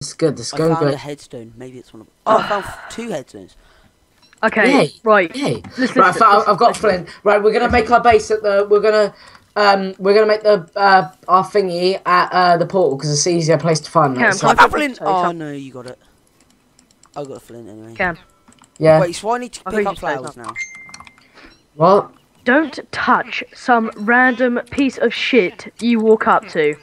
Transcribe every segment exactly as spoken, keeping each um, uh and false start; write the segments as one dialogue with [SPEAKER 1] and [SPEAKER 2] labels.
[SPEAKER 1] It's good. Let's
[SPEAKER 2] I
[SPEAKER 1] go.
[SPEAKER 2] found
[SPEAKER 1] go.
[SPEAKER 2] a headstone. Maybe it's one of. Oh, I found two headstones.
[SPEAKER 3] Okay,
[SPEAKER 1] Yay.
[SPEAKER 3] right.
[SPEAKER 1] Yay.
[SPEAKER 3] Listen,
[SPEAKER 1] Right, I
[SPEAKER 3] listen,
[SPEAKER 1] found,
[SPEAKER 3] listen,
[SPEAKER 1] I've got
[SPEAKER 3] listen.
[SPEAKER 1] Flint. Right, we're gonna make our base at the. We're gonna. Um, we're gonna make the uh our thingy at uh the portal because it's an easier place to find.
[SPEAKER 3] Cam,
[SPEAKER 1] Like,
[SPEAKER 3] can
[SPEAKER 2] I
[SPEAKER 3] I
[SPEAKER 2] found
[SPEAKER 3] quickly
[SPEAKER 2] flint.
[SPEAKER 3] tell you
[SPEAKER 2] Oh
[SPEAKER 3] something?
[SPEAKER 2] no, you got it. I got a flint anyway.
[SPEAKER 3] Cam,
[SPEAKER 1] yeah.
[SPEAKER 2] Wait, so I need to
[SPEAKER 3] I
[SPEAKER 2] pick
[SPEAKER 3] thought
[SPEAKER 2] up
[SPEAKER 3] you said
[SPEAKER 2] flowers now.
[SPEAKER 1] What?
[SPEAKER 3] don't touch some random piece of shit you walk up to.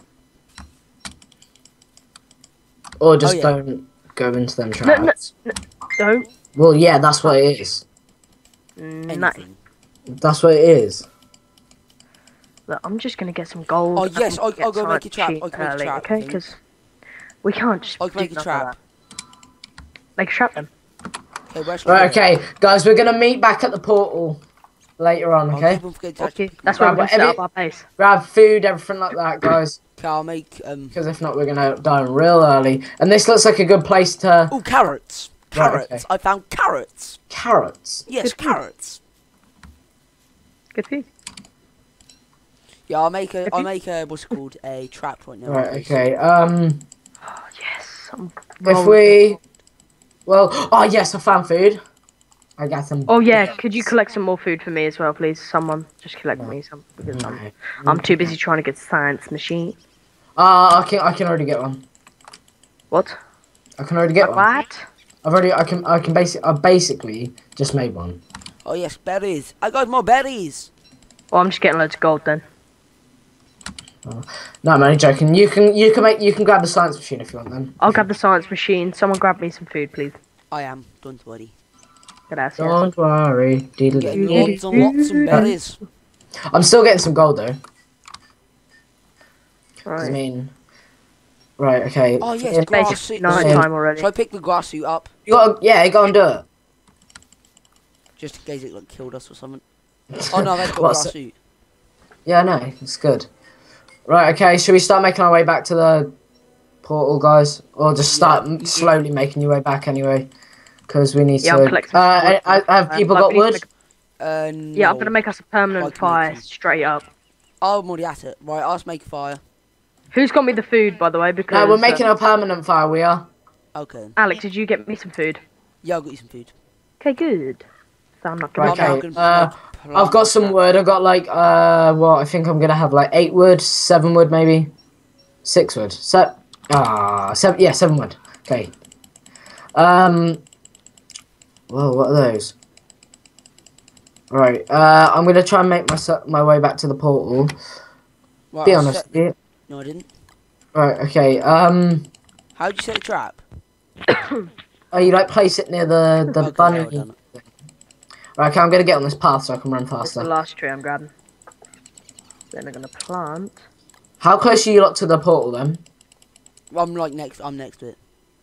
[SPEAKER 1] Or just
[SPEAKER 2] Oh, yeah.
[SPEAKER 1] don't go into them
[SPEAKER 3] No, no,
[SPEAKER 1] traps.
[SPEAKER 3] no, don't.
[SPEAKER 1] Well, yeah, that's what it is.
[SPEAKER 3] Mm, nah.
[SPEAKER 2] Anything.
[SPEAKER 1] That's what it is.
[SPEAKER 3] Look, I'm just gonna get some gold.
[SPEAKER 2] Oh, yes,
[SPEAKER 3] and
[SPEAKER 2] I'll-
[SPEAKER 3] get
[SPEAKER 2] I'll go
[SPEAKER 3] some
[SPEAKER 2] make a trap,
[SPEAKER 3] cheap
[SPEAKER 2] I'll go make a
[SPEAKER 3] early,
[SPEAKER 2] trap, I
[SPEAKER 3] okay?
[SPEAKER 2] think.
[SPEAKER 3] Because we can't just
[SPEAKER 2] I can
[SPEAKER 3] do
[SPEAKER 2] make a
[SPEAKER 3] nothing
[SPEAKER 2] trap.
[SPEAKER 3] like that. Make a trap then.
[SPEAKER 2] Okay, where should I
[SPEAKER 1] Right,
[SPEAKER 2] go?
[SPEAKER 1] okay, guys, we're gonna meet back at the portal later on.
[SPEAKER 2] I'll
[SPEAKER 1] Okay.
[SPEAKER 2] keep on forgetting to
[SPEAKER 3] Okay,
[SPEAKER 2] actually pick
[SPEAKER 3] that's
[SPEAKER 2] them
[SPEAKER 3] where
[SPEAKER 2] up.
[SPEAKER 3] we're
[SPEAKER 1] Right,
[SPEAKER 3] gonna set
[SPEAKER 1] but
[SPEAKER 3] up our base.
[SPEAKER 1] Grab food, everything like that, guys.
[SPEAKER 2] Okay, I'll make um.
[SPEAKER 1] Because if not, we're gonna die real early. And this looks like a good place to.
[SPEAKER 2] Oh, carrots.
[SPEAKER 1] Right,
[SPEAKER 2] Carrots.
[SPEAKER 1] okay.
[SPEAKER 2] I found carrots.
[SPEAKER 1] Carrots.
[SPEAKER 2] Yes,
[SPEAKER 3] Good food.
[SPEAKER 2] carrots.
[SPEAKER 3] Good for you.
[SPEAKER 2] Yeah, I'll make a.
[SPEAKER 3] If
[SPEAKER 2] I'll
[SPEAKER 3] you-
[SPEAKER 2] make a. What's it called? A trap right now.
[SPEAKER 1] Right. Okay. Um.
[SPEAKER 3] Oh yes. I'm
[SPEAKER 1] If
[SPEAKER 3] rolling.
[SPEAKER 1] we. Well. Oh yes, I found food. I got some.
[SPEAKER 3] Oh yeah, could you collect some more food for me as well, please? Someone just collect me some because I'm,
[SPEAKER 1] No.
[SPEAKER 3] I'm too busy trying to get science machine.
[SPEAKER 1] Uh, I can. I can already get one.
[SPEAKER 3] What?
[SPEAKER 1] I can already get one.
[SPEAKER 3] What?
[SPEAKER 1] I've already. I can. I can basic. I basically just made one.
[SPEAKER 2] Oh yes, berries. I got more berries.
[SPEAKER 3] Well, I'm just getting loads of gold then.
[SPEAKER 1] No, I'm only joking. You can. You can make. You can grab the science machine if you want. Then.
[SPEAKER 3] I'll grab the science machine. Someone grab me some food, please.
[SPEAKER 2] I am. Don't worry.
[SPEAKER 3] Gracias.
[SPEAKER 1] Don't worry.
[SPEAKER 2] Getting
[SPEAKER 1] Diddle-dee-dee.
[SPEAKER 2] lots and lots of berries.
[SPEAKER 1] I'm still getting some gold though. 'Cause, I
[SPEAKER 3] Right.
[SPEAKER 1] mean. Right. Okay.
[SPEAKER 2] Oh yes,
[SPEAKER 1] Yeah,
[SPEAKER 2] grass
[SPEAKER 3] Basically
[SPEAKER 2] suit.
[SPEAKER 3] night
[SPEAKER 1] Yeah.
[SPEAKER 3] time already.
[SPEAKER 2] Should I pick the grass suit up
[SPEAKER 1] You got. Yeah. You go and do it.
[SPEAKER 2] just in case it like killed us or something? Oh no, that's got
[SPEAKER 1] What's
[SPEAKER 2] grass
[SPEAKER 1] it?
[SPEAKER 2] suit.
[SPEAKER 1] Yeah, no, it's good. Right, okay, should we start making our way back to the portal, guys? Or just start
[SPEAKER 2] Yeah.
[SPEAKER 1] m slowly making your way back anyway? Because we need
[SPEAKER 3] Yeah, I'm
[SPEAKER 1] to...
[SPEAKER 3] collecting
[SPEAKER 1] Uh,
[SPEAKER 3] some wood.
[SPEAKER 1] I, I, have
[SPEAKER 3] Uh,
[SPEAKER 1] people
[SPEAKER 3] like,
[SPEAKER 1] got
[SPEAKER 3] we need to
[SPEAKER 1] wood?
[SPEAKER 3] make-
[SPEAKER 2] Uh, no.
[SPEAKER 3] Yeah, I'm gonna make us a
[SPEAKER 2] I
[SPEAKER 3] permanent
[SPEAKER 2] can
[SPEAKER 3] fire
[SPEAKER 2] make some.
[SPEAKER 3] straight up.
[SPEAKER 2] Oh, I'm already at it. Right, I'll just make a fire.
[SPEAKER 3] Who's got me the food, by the way? Because
[SPEAKER 1] No, we're
[SPEAKER 3] uh,
[SPEAKER 1] making a permanent fire, we are.
[SPEAKER 2] Okay.
[SPEAKER 3] Alex, did you get me some food?
[SPEAKER 2] Yeah, I'll get you some food.
[SPEAKER 3] Okay, good. So I'm not gonna.
[SPEAKER 1] Right,
[SPEAKER 2] I'm now
[SPEAKER 1] okay,
[SPEAKER 2] gonna
[SPEAKER 1] uh,
[SPEAKER 2] make plant
[SPEAKER 1] I've got some
[SPEAKER 2] trap.
[SPEAKER 1] wood. I've got like, uh, what, I think I'm going to have like eight wood, seven wood maybe? Six wood. Se ah, seven, yeah, seven wood. Okay. Um, whoa, what are those? Right, uh, I'm going to try and make my, my way back to the portal.
[SPEAKER 2] Right,
[SPEAKER 1] Be
[SPEAKER 2] I'll
[SPEAKER 1] honest.
[SPEAKER 2] set-
[SPEAKER 1] Yeah.
[SPEAKER 2] No, I didn't.
[SPEAKER 1] Right, okay, um...
[SPEAKER 2] How'd you set a trap?
[SPEAKER 1] Oh, you like place it near the, the
[SPEAKER 2] Okay,
[SPEAKER 1] bunny.
[SPEAKER 2] well done.
[SPEAKER 1] Right, okay, I'm gonna get on this path so I can run
[SPEAKER 3] It's the
[SPEAKER 1] faster.
[SPEAKER 3] last tree I'm grabbing. Then I'm gonna plant.
[SPEAKER 1] How close are you lot to the portal then?
[SPEAKER 2] I'm like next. I'm next to it.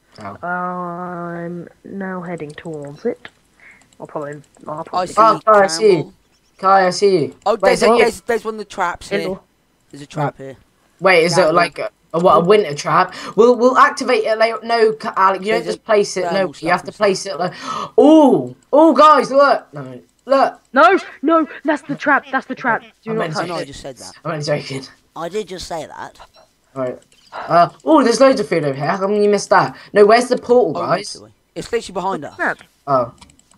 [SPEAKER 3] I'm now heading towards it. I'll probably. I'll
[SPEAKER 2] I
[SPEAKER 3] probably
[SPEAKER 2] see.
[SPEAKER 1] Oh, I see you.
[SPEAKER 2] Campbell.
[SPEAKER 1] Kai, I see you.
[SPEAKER 2] Oh,
[SPEAKER 1] Wait,
[SPEAKER 2] there's, a,
[SPEAKER 1] what?
[SPEAKER 2] there's, there's one of the traps here.
[SPEAKER 3] Hello.
[SPEAKER 2] There's a trap here.
[SPEAKER 1] Wait, is it
[SPEAKER 2] Campbell.
[SPEAKER 1] like a, a what a winter trap? We'll we'll activate it later. No, Ka- Alec, you don't
[SPEAKER 2] There's
[SPEAKER 1] just
[SPEAKER 2] a
[SPEAKER 1] place it. No,
[SPEAKER 2] thermal
[SPEAKER 1] you have to
[SPEAKER 2] stuff
[SPEAKER 1] place it like. Oh, oh, guys, look! No, look!
[SPEAKER 3] No, no, that's the trap. That's the trap. Do
[SPEAKER 1] I
[SPEAKER 3] not
[SPEAKER 1] meant
[SPEAKER 2] Oh
[SPEAKER 1] to-
[SPEAKER 3] touch
[SPEAKER 2] no, I
[SPEAKER 3] it.
[SPEAKER 2] just said that.
[SPEAKER 1] I'm only joking.
[SPEAKER 2] I did just say that.
[SPEAKER 1] Right. Uh, oh, there's loads of food over here. How come you missed that? No, where's the portal,
[SPEAKER 2] Oh,
[SPEAKER 1] guys?
[SPEAKER 2] next way. It's literally behind us.
[SPEAKER 3] Trap.
[SPEAKER 1] Oh,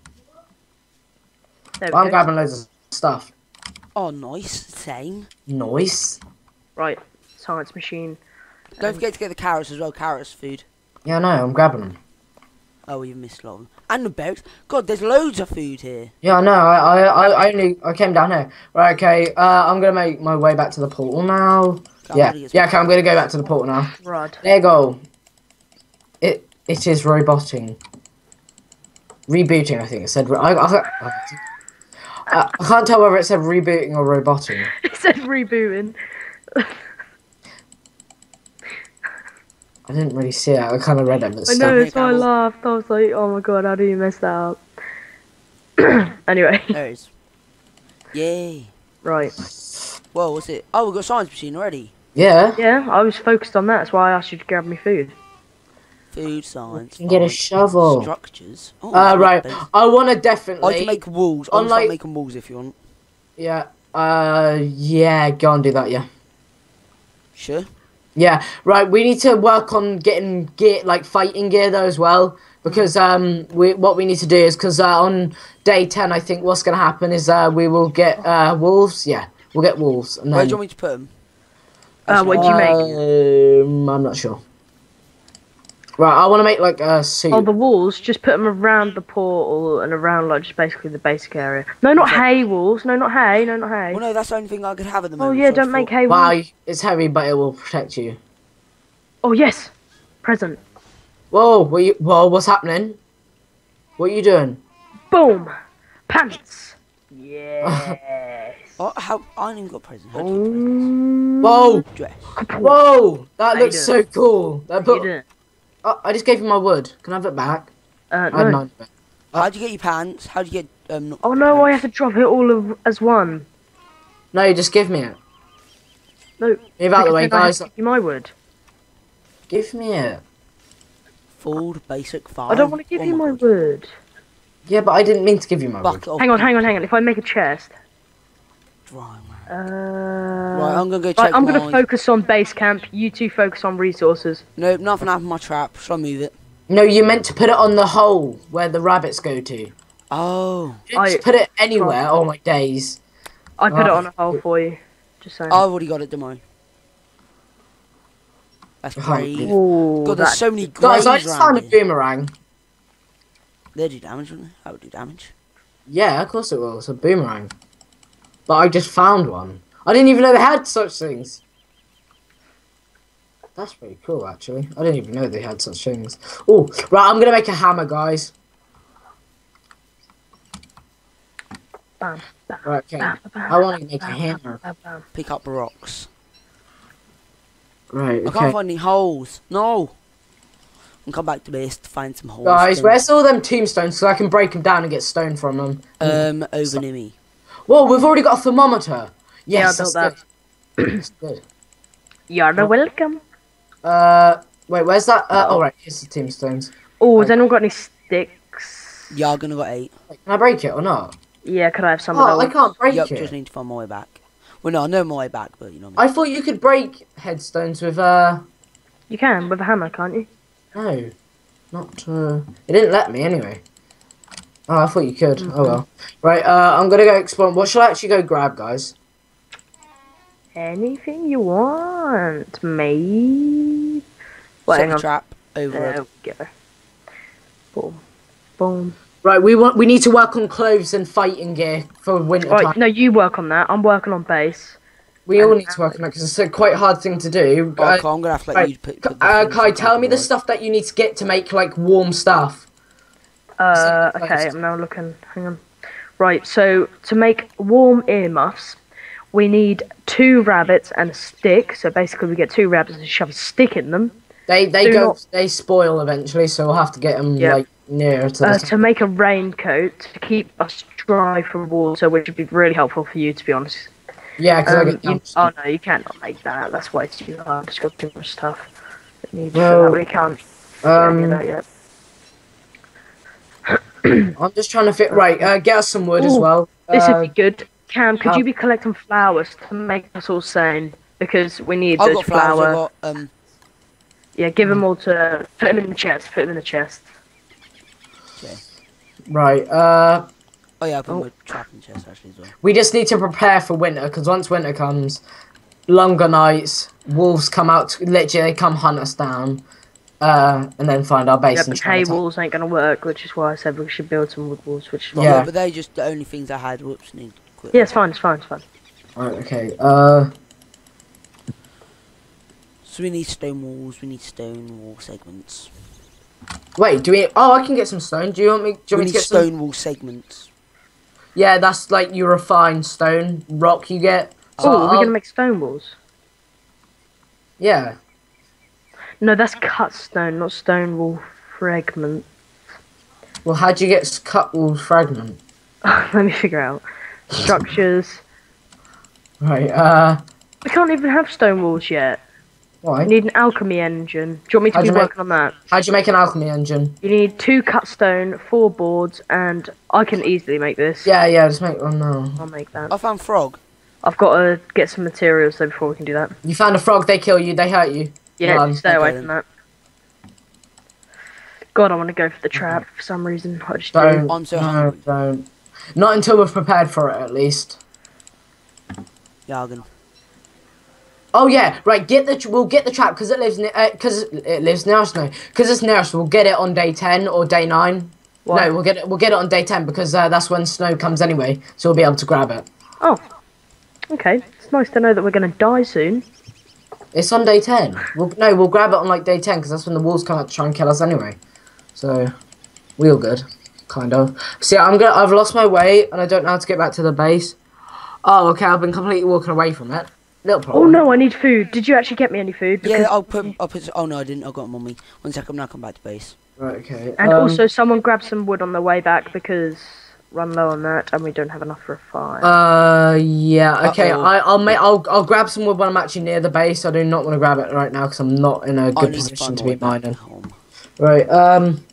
[SPEAKER 3] There we
[SPEAKER 1] well, I'm
[SPEAKER 3] go.
[SPEAKER 1] grabbing loads of stuff.
[SPEAKER 2] Oh, nice. Same.
[SPEAKER 1] Nice.
[SPEAKER 3] Right, science machine.
[SPEAKER 2] Don't
[SPEAKER 3] Um,
[SPEAKER 2] forget to get the carrots as well. Carrots food.
[SPEAKER 1] Yeah, no, I'm grabbing them.
[SPEAKER 2] Oh, you missed a lot of them. And the berries. God, there's loads of food here.
[SPEAKER 1] Yeah, no, I, I, I, I only, I came down here. Right, okay, uh, I'm gonna make my way back to the portal now.
[SPEAKER 2] Okay, I'm
[SPEAKER 1] Yeah,
[SPEAKER 2] gonna get
[SPEAKER 1] yeah,
[SPEAKER 2] some-
[SPEAKER 1] okay, I'm gonna go back to the portal now.
[SPEAKER 3] Rod.
[SPEAKER 1] There you go. It, it is roboting. Rebooting, I think it said. I, I, I, I can't tell whether it said rebooting or roboting.
[SPEAKER 3] It said rebooting.
[SPEAKER 1] I didn't really see it. I kind of read it, but
[SPEAKER 3] I
[SPEAKER 1] still.
[SPEAKER 3] know,
[SPEAKER 2] Here,
[SPEAKER 3] that's why I
[SPEAKER 2] Campbell.
[SPEAKER 3] laughed. I was like, oh my god, how do you mess that up? Anyway,
[SPEAKER 2] There it is. Yay.
[SPEAKER 3] right.
[SPEAKER 2] Whoa, what's it? Oh, we've got a science machine already.
[SPEAKER 1] Yeah.
[SPEAKER 3] Yeah, I was focused on that. That's why I asked you to grab me food.
[SPEAKER 2] Food science.
[SPEAKER 1] You can get a
[SPEAKER 2] fine.
[SPEAKER 1] shovel.
[SPEAKER 2] Structures. Oh,
[SPEAKER 1] Uh,
[SPEAKER 2] I can
[SPEAKER 1] right.
[SPEAKER 2] make those.
[SPEAKER 1] I want to
[SPEAKER 2] I
[SPEAKER 1] definitely.
[SPEAKER 2] can make walls. I'll
[SPEAKER 1] Unlike-
[SPEAKER 2] start making walls if you want.
[SPEAKER 1] Yeah. Uh. Yeah. Go and do that. Yeah.
[SPEAKER 2] Sure.
[SPEAKER 1] Yeah, right. We need to work on getting gear, like fighting gear though as well, because um, we what we need to do is because uh, on day ten, I think what's gonna happen is uh, we will get uh wolves. Yeah, we'll get wolves, and
[SPEAKER 2] Where do you
[SPEAKER 1] then
[SPEAKER 2] want me to put them?
[SPEAKER 3] Uh, what did you make?
[SPEAKER 1] um, I'm not sure. Right, I want to make like a suit.
[SPEAKER 3] Oh, the walls. Just put them around the portal and around like just basically the basic area. No, not
[SPEAKER 2] Okay.
[SPEAKER 3] hay walls. No, not hay. No, not hay.
[SPEAKER 2] Well, no, that's the only thing I could have at the
[SPEAKER 3] Oh
[SPEAKER 2] moment.
[SPEAKER 3] yeah,
[SPEAKER 2] so I
[SPEAKER 3] don't
[SPEAKER 2] just
[SPEAKER 3] make
[SPEAKER 2] thought-
[SPEAKER 3] hay walls.
[SPEAKER 1] Wow, it's heavy, but it will protect you.
[SPEAKER 3] Oh yes, present.
[SPEAKER 1] Whoa, what you? Whoa, what's happening? What are you doing?
[SPEAKER 3] Boom, pants. Yes.
[SPEAKER 2] Oh, how? I ain't even got a present. How do you get presents?
[SPEAKER 1] Whoa,
[SPEAKER 2] Dress.
[SPEAKER 1] whoa, that
[SPEAKER 3] you
[SPEAKER 1] looks so cool. That
[SPEAKER 3] You
[SPEAKER 1] put,
[SPEAKER 3] did.
[SPEAKER 1] oh, I just gave you my wood. Can I have it back?
[SPEAKER 3] Uh,
[SPEAKER 1] I had
[SPEAKER 3] no.
[SPEAKER 1] nine of it.
[SPEAKER 2] How'd you get your pants? How'd you get um? not
[SPEAKER 3] Oh no, I
[SPEAKER 2] pants?
[SPEAKER 3] have to drop it all of, as one.
[SPEAKER 1] No, just give me it.
[SPEAKER 3] No.
[SPEAKER 1] Move out the
[SPEAKER 3] because
[SPEAKER 1] way,
[SPEAKER 3] then I have
[SPEAKER 1] guys.
[SPEAKER 3] to give you my wood.
[SPEAKER 1] Give me it.
[SPEAKER 2] Full basic farm.
[SPEAKER 3] I don't want to give
[SPEAKER 2] Oh
[SPEAKER 3] you my
[SPEAKER 2] God.
[SPEAKER 3] wood.
[SPEAKER 1] Yeah, but I didn't mean to give you my wood.
[SPEAKER 2] Bucket of
[SPEAKER 3] Hang on, hang on, hang on. If I make a chest.
[SPEAKER 2] dry, man.
[SPEAKER 3] Uh,
[SPEAKER 2] Right, I'm gonna go check
[SPEAKER 3] right, I'm
[SPEAKER 2] my...
[SPEAKER 3] gonna focus on base camp. You two focus on resources.
[SPEAKER 2] Nope, nothing happened to my trap. Shall I move it?
[SPEAKER 1] No, you meant to put it on the hole where the rabbits go to.
[SPEAKER 2] Oh.
[SPEAKER 1] You
[SPEAKER 3] I-
[SPEAKER 1] just put it anywhere. Oh my days.
[SPEAKER 3] I put it
[SPEAKER 1] Oh.
[SPEAKER 3] on a hole for you. Just saying.
[SPEAKER 2] I've already got it, don't I? That's
[SPEAKER 1] Oh,
[SPEAKER 2] brave.
[SPEAKER 3] Ooh,
[SPEAKER 2] God, there's
[SPEAKER 3] that-
[SPEAKER 2] so many
[SPEAKER 1] Guys,
[SPEAKER 2] graves
[SPEAKER 1] I just
[SPEAKER 2] around
[SPEAKER 1] found a
[SPEAKER 2] here.
[SPEAKER 1] boomerang.
[SPEAKER 2] They do damage, wouldn't they? That would do damage.
[SPEAKER 1] Yeah, of course it will. It's a boomerang. But I just found one. I didn't even know they had such things. That's pretty cool, actually. I didn't even know they had such things. Oh, right, I'm gonna make a hammer, guys.
[SPEAKER 3] Bam, bam,
[SPEAKER 1] Right, okay.
[SPEAKER 3] bam, bam,
[SPEAKER 1] I want to make a
[SPEAKER 3] bam,
[SPEAKER 1] hammer.
[SPEAKER 3] bam, bam.
[SPEAKER 2] Pick up rocks.
[SPEAKER 1] Right,
[SPEAKER 2] I can't
[SPEAKER 1] okay.
[SPEAKER 2] find any holes. No. I'll come back to base to find some holes.
[SPEAKER 1] Guys,
[SPEAKER 2] then.
[SPEAKER 1] where's all them tombstones so I can break them down and get stone from them?
[SPEAKER 2] Um, over near me.
[SPEAKER 1] Whoa, we've already got a thermometer. Yes,
[SPEAKER 3] Yeah, I built
[SPEAKER 1] that's good. That's good.
[SPEAKER 3] You're
[SPEAKER 1] Oh.
[SPEAKER 3] welcome.
[SPEAKER 1] Uh, wait, where's that? Uh,
[SPEAKER 3] Oh.
[SPEAKER 1] oh, right, here's the tombstones.
[SPEAKER 3] Oh, has
[SPEAKER 1] Right.
[SPEAKER 3] anyone got any sticks?
[SPEAKER 2] Yeah, I'm gonna got eight.
[SPEAKER 1] Wait, can I break it or not?
[SPEAKER 3] Yeah, could I have some
[SPEAKER 1] Oh,
[SPEAKER 3] of
[SPEAKER 1] I
[SPEAKER 3] those?
[SPEAKER 1] can't break
[SPEAKER 2] Yep,
[SPEAKER 1] it.
[SPEAKER 2] just need to find my way back. Well, no, I know my way back, but you know what I
[SPEAKER 1] I
[SPEAKER 2] mean.
[SPEAKER 1] thought you could break headstones with, uh,
[SPEAKER 3] You can with a hammer, can't you?
[SPEAKER 1] no. Not, uh, it didn't let me anyway. Oh, I thought you could.
[SPEAKER 3] Mm-hmm.
[SPEAKER 1] Oh well. Right, uh, I'm gonna go explore. What shall I actually go grab, guys?
[SPEAKER 3] Anything you want, mate. Well,
[SPEAKER 2] Set
[SPEAKER 3] hang
[SPEAKER 2] the
[SPEAKER 3] on.
[SPEAKER 2] trap over
[SPEAKER 3] There
[SPEAKER 2] it.
[SPEAKER 3] we go. Boom. Boom.
[SPEAKER 1] Right, we want, we need to work on clothes and fighting gear for winter
[SPEAKER 3] Right,
[SPEAKER 1] time.
[SPEAKER 3] no, you work on that. I'm working on base.
[SPEAKER 1] We all
[SPEAKER 3] and-
[SPEAKER 1] need to work on that because it's a quite hard thing to do.
[SPEAKER 2] Oh,
[SPEAKER 1] Uh,
[SPEAKER 2] Kai, I'm gonna have to let
[SPEAKER 1] right,
[SPEAKER 2] you put, put the
[SPEAKER 1] uh,
[SPEAKER 2] things
[SPEAKER 1] Kai,
[SPEAKER 2] in
[SPEAKER 1] tell me the
[SPEAKER 2] right.
[SPEAKER 1] stuff that you need to get to make like warm stuff.
[SPEAKER 3] Uh,
[SPEAKER 1] Second
[SPEAKER 3] okay,
[SPEAKER 1] post.
[SPEAKER 3] I'm now looking. Hang on. Right, so to make warm earmuffs, we need two rabbits and a stick. So basically, we get two rabbits and shove a stick in them.
[SPEAKER 1] They they
[SPEAKER 3] Do
[SPEAKER 1] go
[SPEAKER 3] not-
[SPEAKER 1] they spoil eventually, so we'll have to get them
[SPEAKER 3] Yeah.
[SPEAKER 1] like nearer to the.
[SPEAKER 3] Uh, to make a raincoat to keep us dry from water, which would be really helpful for you, to be honest.
[SPEAKER 1] yeah, because I
[SPEAKER 3] Um,
[SPEAKER 1] get
[SPEAKER 3] you,
[SPEAKER 1] dumped.
[SPEAKER 3] oh no, you cannot make that. That's why it's too hard. It's got too much stuff. It needs
[SPEAKER 1] Well,
[SPEAKER 3] for that. We can't.
[SPEAKER 1] um,
[SPEAKER 3] get that yet.
[SPEAKER 1] I'm just trying to fit right. Uh, get us some wood as
[SPEAKER 3] Ooh,
[SPEAKER 1] well.
[SPEAKER 3] This
[SPEAKER 1] Uh,
[SPEAKER 3] would be good. Cam, could
[SPEAKER 1] uh,
[SPEAKER 3] you be collecting flowers to make us all sane? Because we need
[SPEAKER 2] I've
[SPEAKER 3] those
[SPEAKER 2] got flowers.
[SPEAKER 3] flower.
[SPEAKER 2] I've got um.
[SPEAKER 3] Yeah, give them all to. Put them in the chest. Put them in the chest.
[SPEAKER 2] Okay.
[SPEAKER 1] right. Uh,
[SPEAKER 2] Oh yeah, I put
[SPEAKER 3] Oh.
[SPEAKER 2] my trap in chest actually as well.
[SPEAKER 1] we just need to prepare for winter because once winter comes, longer nights, wolves come out. To, literally, they come hunt us down, uh, and then find our base
[SPEAKER 3] Yep,
[SPEAKER 1] and
[SPEAKER 3] and
[SPEAKER 1] try
[SPEAKER 3] hay
[SPEAKER 1] to attack.
[SPEAKER 3] walls ain't gonna work, which is why I said we should build some wood walls. Which
[SPEAKER 2] Right,
[SPEAKER 1] Yeah.
[SPEAKER 2] but they're just the only things I had. Whoops, need to quit.
[SPEAKER 3] yeah, it's fine. It's fine. It's fine.
[SPEAKER 1] Right. Okay. Uh.
[SPEAKER 2] So we need stone walls. We need stone wall segments.
[SPEAKER 1] Wait. Do we? Oh, I can get some stone. Do you want me? Do you
[SPEAKER 2] We
[SPEAKER 1] want me
[SPEAKER 2] need
[SPEAKER 1] to get some?
[SPEAKER 2] stone wall segments.
[SPEAKER 1] Yeah, that's like your refined stone rock you get. So
[SPEAKER 3] Oh, we're
[SPEAKER 1] I'll-
[SPEAKER 3] gonna make stone walls.
[SPEAKER 1] Yeah.
[SPEAKER 3] No, that's cut stone, not stone wall fragment.
[SPEAKER 1] Well, how'd you get s- cut wool fragment?
[SPEAKER 3] Let me figure out. Structures.
[SPEAKER 1] Right. Uh.
[SPEAKER 3] We can't even have stone walls yet.
[SPEAKER 1] Why?
[SPEAKER 3] We need an alchemy engine. Do you want me to
[SPEAKER 1] How'd
[SPEAKER 3] be
[SPEAKER 1] you make-
[SPEAKER 3] working on that?
[SPEAKER 1] How'd you make an alchemy engine?
[SPEAKER 3] You need two cut stone, four boards, and I can easily make this.
[SPEAKER 1] Yeah, yeah. Just make one now.
[SPEAKER 3] I'll make that.
[SPEAKER 2] I found frog.
[SPEAKER 3] I've got to get some materials though before we can do that.
[SPEAKER 1] You found a frog, they kill you, they hurt you.
[SPEAKER 3] Yeah,
[SPEAKER 1] Run.
[SPEAKER 3] stay away
[SPEAKER 2] Okay,
[SPEAKER 3] from
[SPEAKER 2] then.
[SPEAKER 3] that. God, I want to go for the trap for some reason. I just do.
[SPEAKER 1] Don't,
[SPEAKER 2] I'm so
[SPEAKER 1] no,
[SPEAKER 2] hungry.
[SPEAKER 1] don't. Not until we're prepared for it, at least.
[SPEAKER 2] Jargon.
[SPEAKER 1] Oh yeah, right. Get the we'll get the trap because it lives near because it lives near us. No, because it's near us. We'll get it on day ten or day nine.
[SPEAKER 3] What?
[SPEAKER 1] No, we'll get it. We'll get it on day ten because uh, that's when snow comes anyway. So we'll be able to grab it.
[SPEAKER 3] Oh, okay. It's nice to know that we're gonna die soon.
[SPEAKER 1] It's on day ten. We'll, no, we'll grab it on like day ten because that's when the wolves come out to try and kill us anyway. So we all good, kind of. See, I'm gonna. I've lost my way and I don't know how to get back to the base. Oh, okay. I've been completely walking away from it. Little
[SPEAKER 3] Oh
[SPEAKER 1] problem.
[SPEAKER 3] no, I need food. Did you actually get me any food?
[SPEAKER 2] Yeah, I'll put. I'll put. Oh no, I didn't. I got them on me. One second, now come back to base.
[SPEAKER 1] Right. Okay.
[SPEAKER 3] And
[SPEAKER 1] um,
[SPEAKER 3] also, someone grab some wood on the way back because run low on that, and we don't have enough for a fire.
[SPEAKER 1] Uh, yeah. Okay.
[SPEAKER 2] Uh-oh.
[SPEAKER 1] I, I'll make. I'll. I'll grab some wood when I'm actually near the base. I do not want to grab it right now because I'm not in a
[SPEAKER 2] I
[SPEAKER 1] good
[SPEAKER 2] need
[SPEAKER 1] position
[SPEAKER 2] find
[SPEAKER 1] to
[SPEAKER 2] my
[SPEAKER 1] be
[SPEAKER 2] way back
[SPEAKER 1] mining.
[SPEAKER 2] home.
[SPEAKER 1] Right. Um.